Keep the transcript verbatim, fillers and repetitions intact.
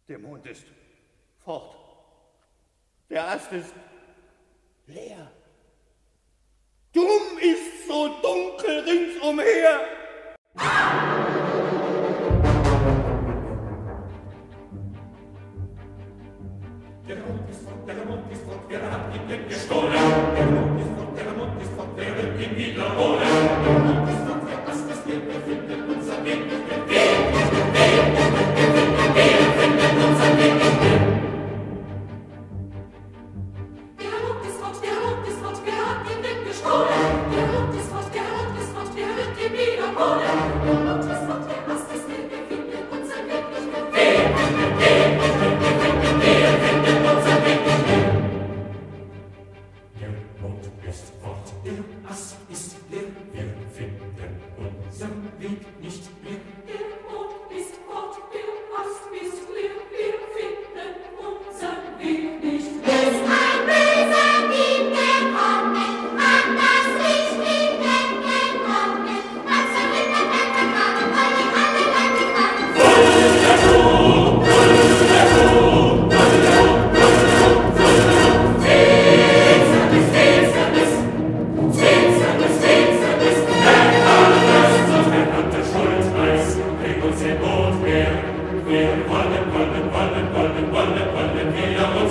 Der Mond ist fort. Der Ast ist leer. Drum ist so dunkel ringsumher. Der Mond ist fort, der Mond ist fort, wer hat ihn denn gestohlen? Der Mond ist fort, der Mond ist fort, wer wird ihn wiederholen? Der Mond ist fort, der Ast ist leer, wir finden unser Weg nicht mehr. Wir nicht mehr, wir finden unser Weg nicht mehr. Der Mond ist fort, der Mond ist fort, wer hat ihn denn gestohlen? Der Mond ist fort, der Mond ist fort, wer wird ihn wiederholen? Der Mond ist fort, der Ast ist leer, wir finden unser Weg nicht mehr. Wir nicht mehr, wir nicht mehr, wir finden, wir finden unser Weg nicht mehr. Der Mond ist fort, der Ast ist leer, wir finden unseren Weg nicht mehr. Der Mond ist fort, der Ast ist leer, wir finden unseren Weg nicht mehr. Ist ein böser Dieb gekommen, hat das Licht in den genommen, hat sein Hinterhalt vergraben, weil die alle Leute fragen. Finsternis, Finsternis, Finsternis, Finsternis, wer kann das so verdammte Schuld heißen? Bring uns in Not her. Wir wollen, wollen, wollen, wollen, wollen, wollen wieder